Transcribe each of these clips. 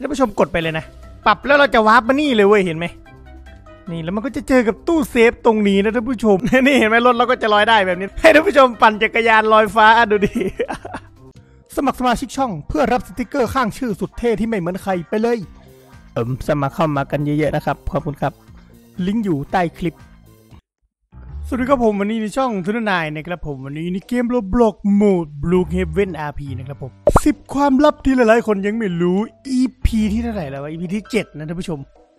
ท่านผู้ชมกดไปเลยนะปรับแล้วเราจะวาร์ปมานี่เลยเว้ยเห็นไหมนี่แล้วมันก็จะเจอกับตู้เซฟตรงนี้นะท่านผู้ชมนี่เห็นไหมรถเราก็จะลอยได้แบบนี้ให้ท่านผู้ชมปั่นจักรยานลอยฟ้าดูดิสมัครสมาชิกช่องเพื่อรับสติกเกอร์ข้างชื่อสุดเท่ที่ไม่เหมือนใครไปเลยสมัครเข้ามากันเยอะๆนะครับขอบคุณครับลิงก์อยู่ใต้คลิปสวัสดีครับผมวันนี้ในช่องทุนนายนะครับผมวันนี้ในเกม Roblox Mode Blue Heaven RP นะครับผม10ความลับที่หลายๆคนยังไม่รู้ EP ที่เท่าไหร่แล้ว EP ที่7นะท่านผู้ชม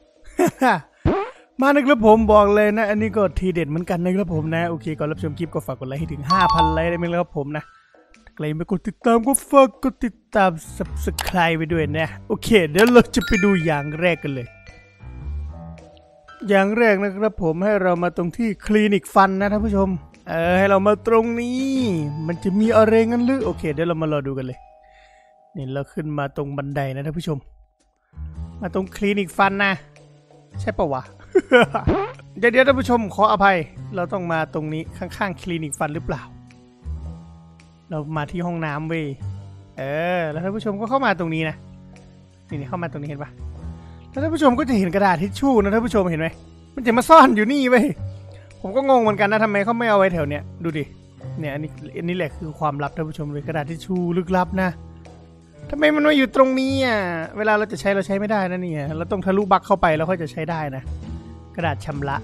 มานะครับผมบอกเลยนะอันนี้ก็ทีเด็ดเหมือนกันนะครับผมนะโอเคก่อนรับชมคลิปก็ฝากกดไลค์ให้ถึง 5,000 ไลค์ได้ไหมครับผมนะใครไม่กดติดตามก็ฝากกดติดตาม Subscribe ไปด้วยนะโอเคเดี๋ยวเราจะไปดูอย่างแรกกันเลยอย่างแรกนะครับผมให้เรามาตรงที่คลินิกฟันนะท่านผู้ชมให้เรามาตรงนี้มันจะมีอะไรงั้นหรือโอเคเดี๋ยวเรามารอดูกันเลยนี่เราขึ้นมาตรงบันไดนะท่านผู้ชมมาตรงคลินิกฟันนะใช่ปะวะ เดี๋ยวท่านผู้ชมขออภัยเราต้องมาตรงนี้ข้างๆคลินิกฟันหรือเปล่าเรามาที่ห้องน้ำเว้ยแล้วท่านผู้ชมก็เข้ามาตรงนี้นะนี่เข้ามาตรงนี้เห็นปะแล้วท่านผู้ชมก็จะเห็นกระดาษทิชชู่นะท่านผู้ชมเห็นไหมมันจะมาซ่อนอยู่นี่เว้ยผมก็งงเหมือนกันนะทำไมเขาไม่เอาไว้แถวเนี้ยดูดิเนี่ยอันนี้แหละคือความลับท่านผู้ชมเลยกระดาษทิชชู่ลึกลับนะทำไมมันมาอยู่ตรงนี้อ่ะเวลาเราจะใช้เราใช้ไม่ได้นะเนี่ยเราต้องทะลุบั๊กเข้าไปแล้วค่อยจะใช้ได้นะกระดาษชำระ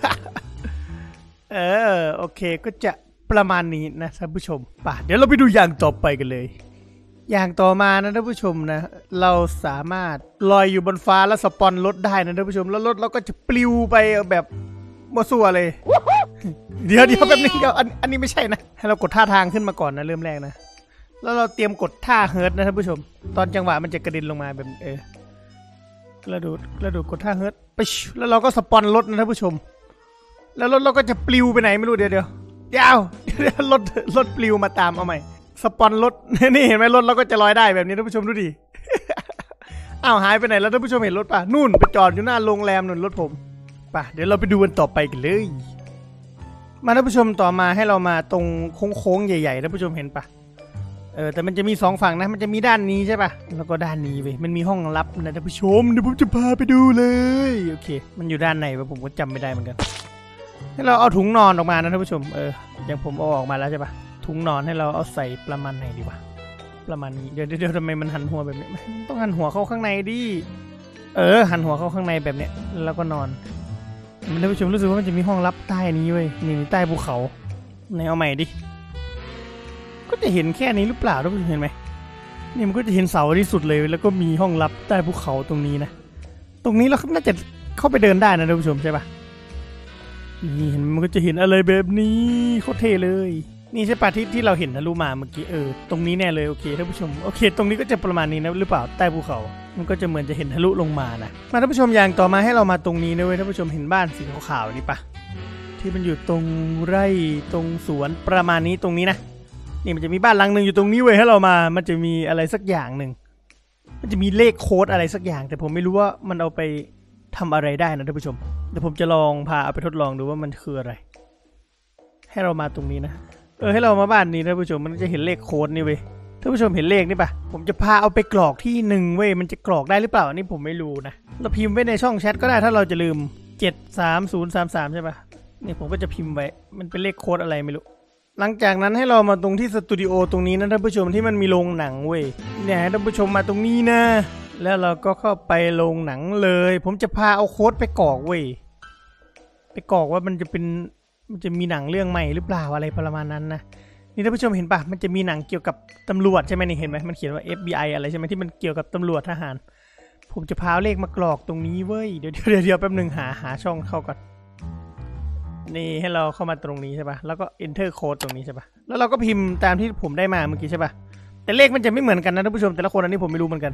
โอเคก็จะประมาณนี้นะท่านผู้ชมป่ะเดี๋ยวเราไปดูอย่างต่อไปกันเลยอย่างต่อมานะท่านผู้ชมนะเราสามารถลอยอยู่บนฟ้าแล้วสปอนรถได้นะท่านผู้ชมแล้วรถเราก็จะปลิวไปแบบมั่วซั่วเลย เดี๋ยวแบบนี้อันนี้ไม่ใช่นะให้เรากดท่าทางขึ้นมาก่อนนะเริ่มแรกนะแล้วเราเตรียมกดท่าเฮิร์ตนะท่านผู้ชมตอนจังหวะมันจะกระเด็นลงมาแบบกระโดดกดท่าเฮิร์ตไปแล้วเราก็สปอนรถนะท่านผู้ชมแล้วรถเราก็จะปลิวไปไหนไม่รู้เดี๋ยวรถปลิวมาตามเอาใหม่สปอนรถ นี่เห็นไหมรถเราก็จะลอยได้แบบนี้ท่านผู้ชมดูดิ อ้าวหายไปไหนแล้วท่านผู้ชมเห็นรถป่ะนู่นไปจอดอยู่หน้าโรงแรมนู่นรถผมป่ะเดี๋ยวเราไปดูกันต่อไปกันเลยมาท่านผู้ชมต่อมาให้เรามาตรงโค้งๆใหญ่ๆท่านผู้ชมเห็นป่ะแต่มันจะมี2ฝั่งนะมันจะมีด้านนี้ใช่ป่ะแล้วก็ด้านนี้เว้ยมันมีห้องลับนะท่านผู้ชมเดี๋ยวผมจะพาไปดูเลยโอเคมันอยู่ด้านไหนวะผมก็จำไม่ได้เหมือนกันให้เราเอาถุงนอนออกมานะท่านผู้ชมอย่างผมเอาออกมาแล้วใช่ป่ะถุงนอนให้เราเอาใส่ประมาณไหนดีวะประมาณนี้เดี๋ยวทำไมมันหันหัวแบบนี้ต้องหันหัวเข้าข้างในดิหันหัวเข้าข้างในแบบเนี้ยแล้วก็นอนท่านผู้ชมรู้สึกว่ามันจะมีห้องลับใต้นี้เว้ยนี่ใต้ภูเขาไหนเอาใหม่ดิก็จะเห็นแค่นี้หรือเปล่าท่านผู้ชมเห็นไหมนี่มันก็จะเห็นเสาที่สุดเลยแล้วก็มีห้องลับใต้ภูเขาตรงนี้นะตรงนี้เราน่าจะเข้าไปเดินได้นะท่านผู้ชมใช่ปะนี่เห็นมันก็จะเห็นอะไรแบบนี้โคตรเท่เลยนี่ใช่ปะที่เราเห็นทะลุมาเมื่อกี้ตรงนี้แน่เลยโอเคท่านผู้ชมโอเคตรงนี้ก็จะประมาณนี้นะหรือเปล่าใต้ภูเขามันก็จะเหมือนจะเห็นทะลุลงมานะมาท่านผู้ชมอย่างต่อมาให้เรามาตรงนี้นะเว้ยท่านผู้ชมเห็นบ้านสีขาวๆนี่ปะที่มันอยู่ตรงไร่ตรงสวนประมาณนี้ตรงนี้นะนี่มันจะมีบ้านหลังหนึ่งอยู่ตรงนี้เว้ยให้เรามามันจะมีอะไรสักอย่างหนึ่งมันจะมีเลขโค้ดอะไรสักอย่างแต่ผมไม่รู้ว่ามันเอาไปทำอะไรได้นะท่านผู้ชมเดี๋ยวผมจะลองพาเอาไปทดลองดูว่ามันคืออะไรให้เรามาตรงนี้นะให้เรามาบ้านนี้ท่านผู้ชมมันจะเห็นเลขโค้ดนี่เว้ยท่านผู้ชมเห็นเลขนี่ปะผมจะพาเอาไปกรอกที่1เว้ยมันจะกรอกได้หรือเปล่านี่ผมไม่รู้นะเราพิมพ์ไว้ในช่องแชทก็ได้ถ้าเราจะลืม73033ใช่ปะนี่ผมก็จะพิมพ์ไว้มันเป็นเลขโค้ดอะไรไม่รู้หลังจากนั้นให้เรามาตรงที่สตูดิโอตรงนี้นะท่านผู้ชมที่มันมีโรงหนังเว้ยเนี่ยให้ท่านผู้ชมมาตรงนี้นะแล้วเราก็เข้าไปโรงหนังเลยผมจะพาเอาโค้ดไปกรอกเว้ยไปกรอกว่ามันจะมีหนังเรื่องใหม่หรือเปล่าอะไรประมาณนั้นนะนี่ท่านผู้ชมเห็นปะมันจะมีหนังเกี่ยวกับตำรวจใช่ไหมนี่เห็นไหมมันเขียนว่า FBI อะไรใช่ไหมที่มันเกี่ยวกับตำรวจทหารผมจะพาเลขมากรอกตรงนี้เว้ยเดี๋ยวแป๊บนึงหาช่องเข้าก่อนนี่ให้เราเข้ามาตรงนี้ใช่ปะแล้วก็ enter code ตรงนี้ใช่ปะแล้วเราก็พิมพ์ตามที่ผมได้มาเมื่อกี้ใช่ปะแต่เลขมันจะไม่เหมือนกันนะท่านผู้ชมแต่ละคนอันนี้ผมไม่รู้เหมือนกัน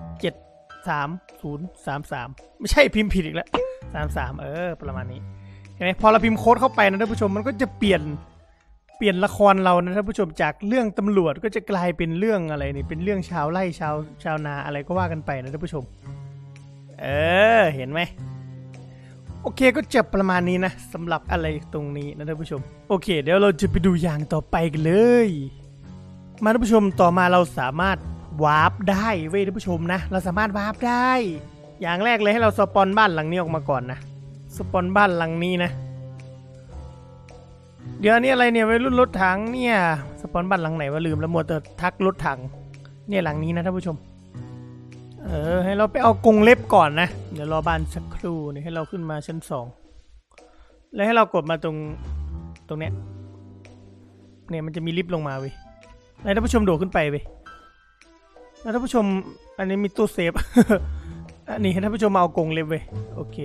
73033ไม่ใช่พิมพ์ผิดอีกแล้ว33ประมาณนี้เห็นไหมพอเราพิมพ์โค้ดเข้าไปนะท่านผู้ชมมันก็จะเปลี่ยนละครเรานะท่านผู้ชมจากเรื่องตำรวจก็จะกลายเป็นเรื่องอะไรนี่เป็นเรื่องชาวไร่ชาวนาอะไรก็ว่ากันไปนะท่านผู้ชมเห็นไหมโอเคก็จะประมาณนี้นะสำหรับอะไรตรงนี้นะท่านผู้ชมโอเคเดี๋ยวเราจะไปดูอย่างต่อไปกันเลยมาท่านผู้ชมต่อมาเราสามารถวาร์ปได้เว้ยท่านผู้ชมนะเราสามารถวาร์ปได้อย่างแรกเลยให้เราสปอนบ้านหลังนี้ออกมาก่อนนะสปอนบ้านหลังนี้นะเดี๋ยวนี้อะไรเนี่ยวัยรุ่นรถถังเนี่ยสปอนบ้านหลังไหนวะลืมแล้วมัวแต่ทักรถถังเนี่ยหลังนี้นะท่านผู้ชมให้เราไปเอากรงเล็บก่อนนะเดี๋ยวรอบ้านสักครู่นี่ให้เราขึ้นมาชั้น2แล้วให้เรากดมาตรงเนี้ยเนี่ยมันจะมีลิฟต์ลงมาเว้ยแล้วท่านผู้ชมโดดขึ้นไปเว้ยแล้วท่านผู้ชมอันนี้มีตู้เซฟ อันนี้ให้ท่านผู้ชมมาเอากรงเล็บเว้ยโอเค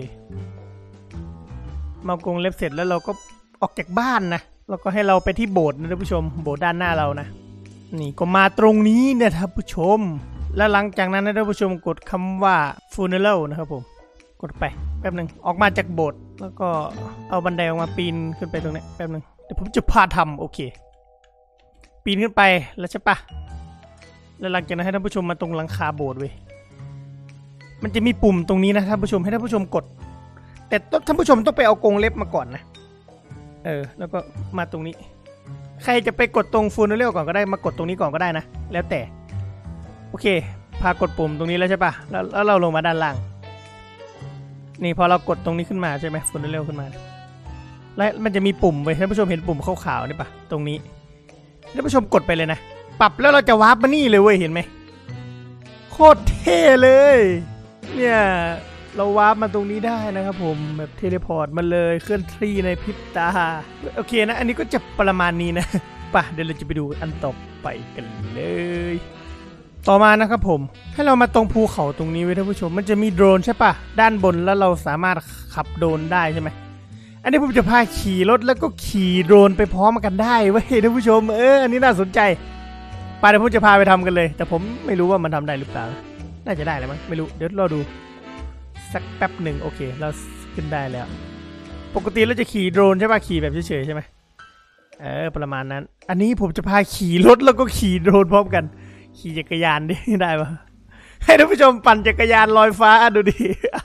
มาเอากรงเล็บเสร็จแล้วเราก็ออกจากบ้านนะแล้วก็ให้เราไปที่โบสถ์นะท่านผู้ชมโบสถ์ด้านหน้าเรานะนี่ก็มาตรงนี้เนี่ยท่านผู้ชมแล้วหลังจากนั้นนะท่านผู้ชมกดคำว่า funeral นะครับผมกดไปแป๊บหนึ่งออกมาจากโบสถ์แล้วก็เอาบันไดออกมาปีนขึ้นไปตรงนี้แป๊บหนึ่งเดี๋ยวผมจะพาทำโอเคปีนขึ้นไปแล้วใช่ปะแล้วหลังจากนั้นให้ท่านผู้ชมมาตรงหลังคาโบสถ์เว้ยมันจะมีปุ่มตรงนี้นะท่านผู้ชมให้ท่านผู้ชมกดแต่ท่านผู้ชมต้องไปเอากรงเล็บมาก่อนนะแล้วก็มาตรงนี้ใครจะไปกดตรงฟูนัลเรลก่อนก็ได้มากดตรงนี้ก่อนก็ได้นะแล้วแต่โอเคพากดปุ่มตรงนี้แล้วใช่ปะแล้วเราลงมาด้านล่างนี่พอเรากดตรงนี้ขึ้นมาใช่ไหมฟูนัลเรลขึ้นมาแล้วมันจะมีปุ่มไว้ท่านผู้ชมเห็นปุ่มขาวๆนี่ปะตรงนี้ท่านผู้ชมกดไปเลยนะปรับแล้วเราจะวาร์ปมานี่เลยเว้ยเห็นไหมโคตรเท่เลยเนี่ยเราวาร์ปมาตรงนี้ได้นะครับผมแบบเทเลพอร์ตมาเลยเคลื่อนที่ในพริบตาโอเคนะอันนี้ก็จะประมาณนี้นะป่ะเดี๋ยวเราจะไปดูอันต่อไปกันเลยต่อมานะครับผมให้เรามาตรงภูเขาตรงนี้ไว้ท่านผู้ชมมันจะมีโดรนใช่ป่ะด้านบนแล้วเราสามารถขับโดรนได้ใช่ไหมอันนี้ผมจะพาขี่รถแล้วก็ขี่โดรนไปพร้อมกันได้เว้ยท่านผู้ชมอันนี้น่าสนใจไปเดี๋ยวผมจะพาไปทำกันเลยแต่ผมไม่รู้ว่ามันทำได้หรือเปล่าน่าจะได้แหละมั้งไม่รู้เดี๋ยวเราดูสักแป๊บหนึ่งโอเคเราขึ้นได้แล้วปกติเราจะขี่โดรนใช่ป่ะขี่แบบเฉยๆใช่ไหมประมาณนั้นอันนี้ผมจะพาขี่รถแล้วก็ขี่โดรนพร้อมกันขี่จักรยานได้ปะให้ท่านผู้ชมปั่นจักรยานลอยฟ้าดูดิ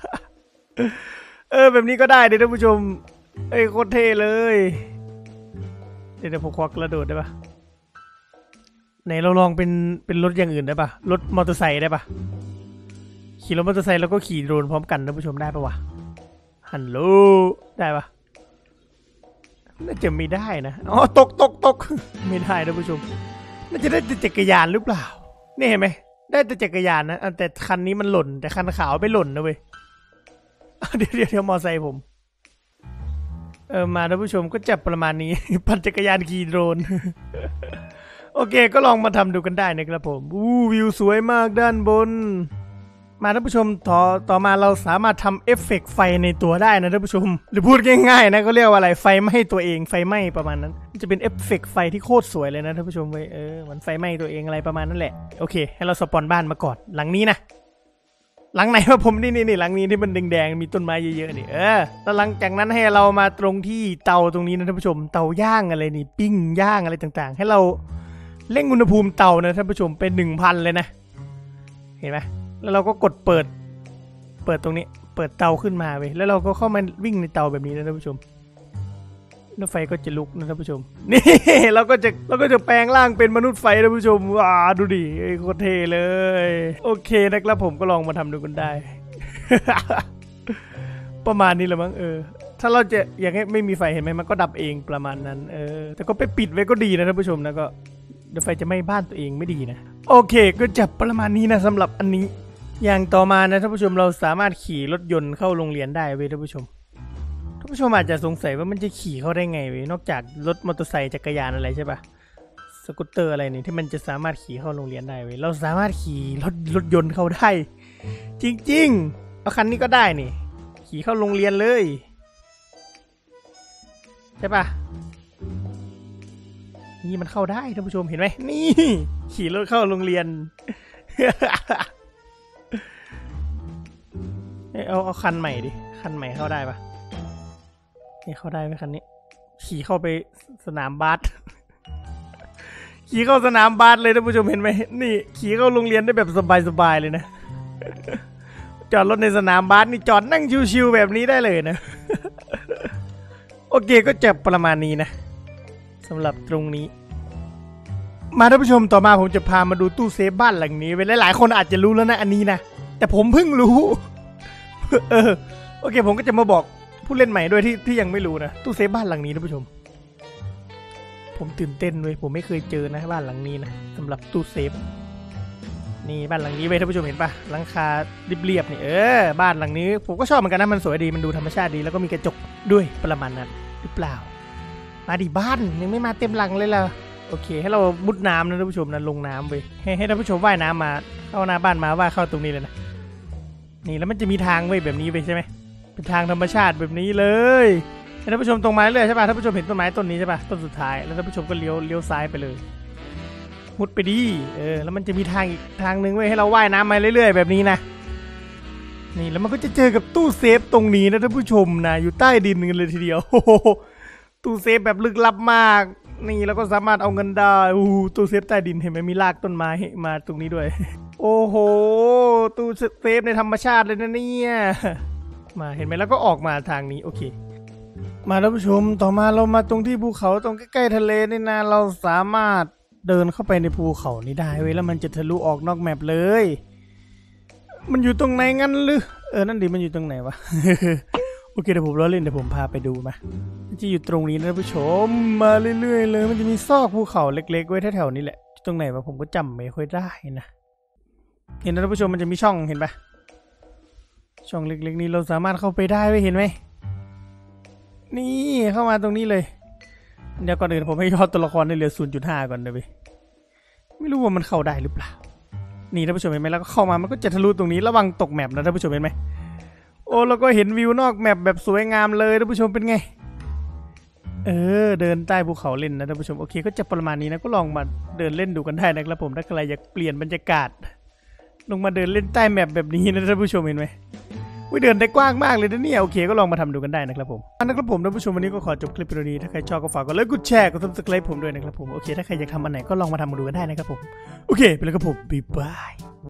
แบบนี้ก็ได้ท่านผู้ชมโคตรเท่เลยเดี๋ยวผมควักกระโดดได้ปะไหนเราลองเป็นรถอย่างอื่นได้ปะรถมอเตอร์ไซค์ได้ปะขี่รถมอเตอร์ไซค์แล้วก็ขี่โดรนพร้อมกันท่านผู้ชมได้ปะวะฮัลโหลได้ปะน่าจะไม่ได้นะอ๋อตกไม่ได้ท่านผู้ชมน่าจะได้แต่จักรยานหรือเปล่านี่เห็นไหมได้แต่จักรยานนะแต่คันนี้มันหล่นแต่คันขาวไม่หล่นนะเว้ยเดี๋ยวมอเตอร์ไซค์ผมมาท่านผู้ชมก็จะประมาณนี้ปั่นจักรยานขี่โดรน โอเคก็ลองมาทำดูกันได้นะครับผมวิวสวยมากด้านบนมาท่านผู้ชมต่อมาเราสามารถทำเอฟเฟกต์ไฟในตัวได้นะท่านผู้ชมหรือพูดง่ายๆนะก็เรียกว่าอะไรไฟไหม้ตัวเองไฟไหม้ประมาณนั้นจะเป็นเอฟเฟกต์ไฟที่โคตรสวยเลยนะท่านผู้ชมเว้ยเหมือนไฟไหม้ตัวเองอะไรประมาณนั้นแหละโอเคให้เราสปอนบ้านมาก่อนหลังนี้นะหลังไหนวะผมนี่หลังนี้ที่มันแดงๆมีต้นไม้เยอะๆนี่แล้วหลังจากนั้นให้เรามาตรงที่เตาตรงนี้นะท่านผู้ชมเตาย่างอะไรนี่ปิ้งย่างอะไรต่างๆให้เราเร่งอุณหภูมิเตานะท่านผู้ชมเป็น 1,000 เลยนะเห็นไหมแล้วเราก็กดเปิดตรงนี้เปิดเตาขึ้นมาเว้ยแล้วเราก็เข้ามาวิ่งในเตาแบบนี้นะท่านผู้ชมแล้วไฟก็จะลุกนะท่านผู้ชมนี่เราก็จะแปลงร่างเป็นมนุษย์ไฟท่านผู้ชมว้าดูดิโคตรเท่เลยโอเคนะครับผมก็ลองมาทำดูกันได้ ประมาณนี้แหละมั้งถ้าเราจะอย่างนี้ไม่มีไฟเห็นไหมมันก็ดับเองประมาณนั้นแต่ก็ไปปิดไว้ก็ดีนะท่านผู้ชมนะก็เดี๋ยวไฟจะไหม้บ้านตัวเองไม่ดีนะโอเคก็จะประมาณนี้นะสำหรับอันนี้อย่างต่อมานะท่านผู้ชมเราสามารถขี่รถยนต์เข้าโรงเรียนได้เว้ยท่านผู้ชมอาจจะสงสัยว่ามันจะขี่เข้าได้ไงเว้ยนอกจากรถมอเตอร์ไซค์จักรยานอะไรใช่ปะสกูตเตอร์อะไรนี่ที่มันจะสามารถขี่เข้าโรงเรียนได้เว้ยเราสามารถขี่รถยนต์เข้าได้จริงๆเอาคันนี้ก็ได้นี่ขี่เข้าโรงเรียนเลยใช่ปะนี่มันเข้าได้ท่านผู้ชมเห็นไหมนี่ขี่รถเข้าโรงเรียน เอาคันใหม่ดิคันใหม่เข้าได้ปะนี่เข้าได้ไหมคันนี้ขี่เข้าไปสนามบาส ขี่เข้าสนามบาสเลยท่านผู้ชมเห็นไหมนี่ขี่เข้าโรงเรียนได้แบบสบายๆเลยนะ จอดรถในสนามบาสนี่จอดนั่งชิวๆแบบนี้ได้เลยนะ โอเคก็จะประมาณนี้นะสำหรับตรงนี้มาท่านผู้ชมต่อมาผมจะพามาดูตู้เซฟบ้านหลังนี้ไปหลายๆคนอาจจะรู้แล้วนะอันนี้นะแต่ผมเพิ่งรู้ โอเคผมก็จะมาบอกผู้เล่นใหม่ด้วยที่ยังไม่รู้นะตู้เซฟบ้านหลังนี้ท่านผู้ชมผมตื่นเต้นด้วยผมไม่เคยเจอนะบ้านหลังนี้นะสำหรับตู้เซฟนี่บ้านหลังนี้เว้ยท่านผู้ชมเห็นปะหลังคาเรียบๆนี่บ้านหลังนี้ผมก็ชอบเหมือนกันนะมันสวยดีมันดูธรรมชาติดีแล้วก็มีกระจกด้วยประมาณนั้นหรือเปล่ามาดิบ้านยังไม่มาเต็มหลังเลยล่ะโอเคให้เรามุดน้ำนะท่านผู้ชมนะลงน้ำไปให้ท่านผู้ชมว่ายน้ำมาเข้าหน้าบ้านมาว่าเข้าตรงนี้เลยนะนี่แล้วมันจะมีทางไว้แบบนี้ไปใช่ไหมเป็นทางธรรมชาติแบบนี้เลยให้ท่านผู้ชมตรงมาเรื่อยใช่ป่ะท่านผู้ชมเห็นต้นไม้ต้นนี้ใช่ป่ะต้นสุดท้ายแล้วท่านผู้ชมก็เลี้ยวซ้ายไปเลยมุดไปดีแล้วมันจะมีทางอีกทางหนึ่งไว้ให้เราว่ายน้ำมาเรื่อยๆแบบนี้นะนี่แล้วมันก็จะเจอกับตู้เซฟตรงนี้นะท่านผู้ชมนะอยู่ใต้ดินกันเลยทีเดียวตู้เซฟแบบลึกลับมากนี่แล้วก็สามารถเอาเงินได้ตู้เซฟใต้ดินเห็นไหมมีรากต้นไม้มาตรงนี้ด้วยโอ้โหตู้เซฟในธรรมชาติเลยนะเนี่ยมาเห็นไหมแล้วก็ออกมาทางนี้โอเคมาท่านผู้ชมต่อมาเรามาตรงที่ภูเขาตรงใกล้ๆทะเลนี่นะเราสามารถเดินเข้าไปในภูเขานี้ได้เว้ยแล้วมันจะทะลุออกนอกแมปเลยมันอยู่ตรงไหนงั้นหรือนั่นดิมันอยู่ตรงไหนวะ โอเคเดี๋ยวผมล้อเล่นเดี๋ยวผมพาไปดูมามันจะอยู่ตรงนี้นะท่านผู้ชมมาเรื่อยๆเลยมันจะมีซอกภูเขาเล็กๆไว้แถวๆนี้แหละตรงไหนวะผมก็จำไม่ค่อยได้นะเห็นนะท่านผู้ชมมันจะมีช่องเห็นปะช่องเล็กๆนี้เราสามารถเข้าไปได้เห็นไหมนี่เข้ามาตรงนี้เลยเดี๋ยวก่อนอื่นผมให้ยอดตัวละครได้เหลือ 0.5 ก่อนเลยไม่รู้ว่ามันเข้าได้หรือเปล่านี่ท่านผู้ชมเห็นไหมแล้วก็เข้ามามันก็จะทะลุตรงนี้ระวังตกแมปนะท่านผู้ชมเห็นไหมโอ้แล้วก็เห็นวิวนอกแมปแบบสวยงามเลยท่านผู้ชมเป็นไงเดินใต้ภูเขาเล่นนะท่านผู้ชมโอเคก็จะประมาณนี้นะก็ลองมาเดินเล่นดูกันได้นะครับผมถ้าใครอยากเปลี่ยนบรรยากาศลงมาเดินเล่นใต้แมปแบบนี้นะท่านผู้ชมเห็นไหมเดินได้กว้างมากเลยนะเนี่ยโอเคก็ลองมาทำดูกันได้นะครับผมนะครับผมท่านผู้ชมวันนี้ก็ขอจบคลิปวิดีโอนี้ถ้าใครชอบก็ฝากกดไลค์กดแชร์กด Subscribe ผมด้วยนะครับผมโอเคถ้าใครอยากทำอันไหนก็ลองมาทำมาดูกันได้นะครับผมโอเคไปแล้วครับผมบ๊ายบาย